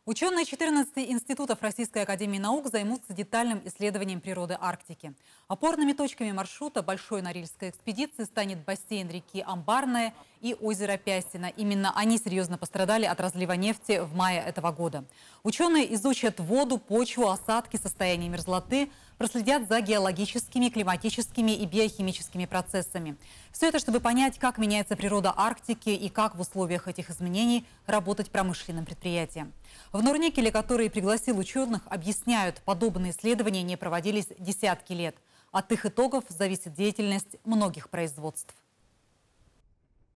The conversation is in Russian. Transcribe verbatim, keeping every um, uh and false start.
Ученые четырнадцати институтов Российской академии наук займутся детальным исследованием природы Арктики. Опорными точками маршрута Большой Норильской экспедиции станет бассейн реки Амбарная и озеро Пястино. Именно они серьезно пострадали от разлива нефти в мае этого года. Ученые изучат воду, почву, осадки, состояние мерзлоты, проследят за геологическими, климатическими и биохимическими процессами. Все это, чтобы понять, как меняется природа Арктики и как в условиях этих изменений работать промышленным предприятиям. В Норникеле, который пригласил ученых, объясняют, подобные исследования не проводились десятки лет. От их итогов зависит деятельность многих производств.